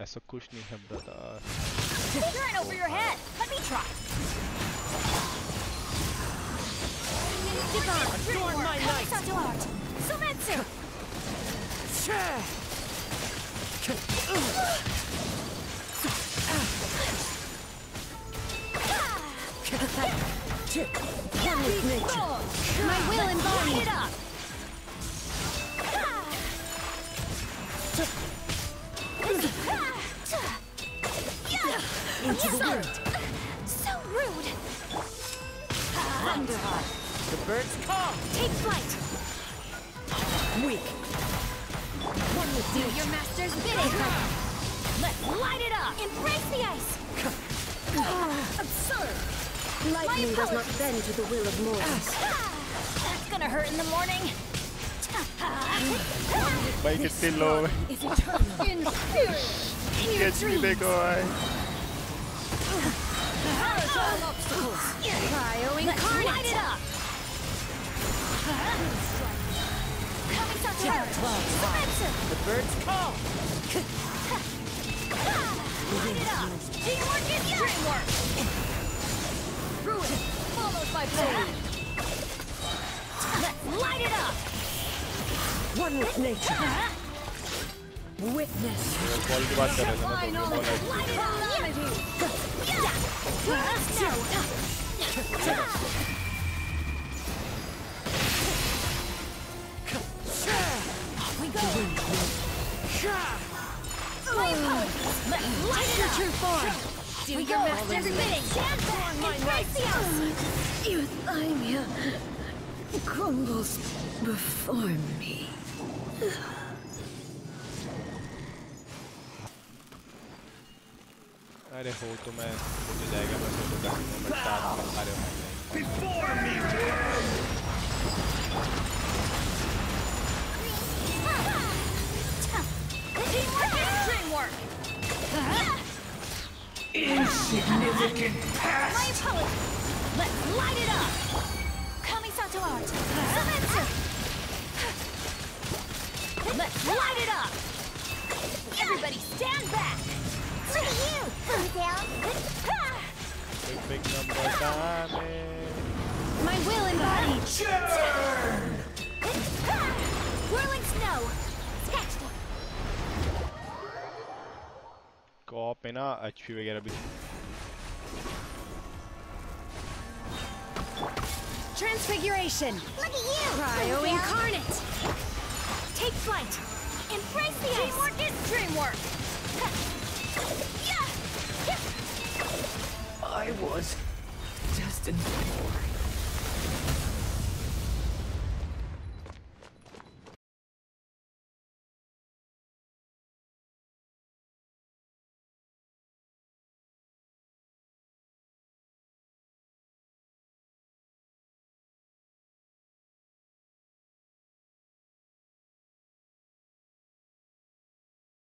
ऐसा कुछ नहीं है brother. Turn over your head. Let me try. Divine, adorn my night. Kamisato art. Sumetsu. My will embodied. It up. Into the wind. So rude. Thunderheart. The birds call. Take flight. Weak. One with Do your master's bidding. Let's light it up. Embrace the ice. absurd. Lightning does not bend to the will of mortals. That's gonna hurt in the morning. भाई कितने low है. Is eternal. Inferior. Catch me देखो भाई. All obstacles. Cryo incarnate. Light it up. Kamisato art. Sumetsu. The birds call. Light it up. Teamwork is dreamwork. Ruin followed by flame. Let's light it up. One with nature. Witness. Quality बात कर रहे थे ना Light it up. We go. Let's light it up. True form. Do your master's bidding. Stand back. Embrace the ice. Euthymia crumbles before me. अरे हो तो मैं मुझे जाएगा मैं फोटो कर दूँगा मैं स्टार्ट कर पा रहा हूँ Before me, world! Teamwork is dreamwork. Insignificant My past! apologies. Let's light it up. Kamisato art. Sumetsu. Let's light it up. Everybody stand back. Look at you. big number damage. My will embodied. Churn! Whirling snow. Sketched. Co-op में ना HP वगैरह भी Transfiguration. Look at you. Cryo incarnate. Take flight. Embrace the ice. Teamwork is dreamwork. I was destined for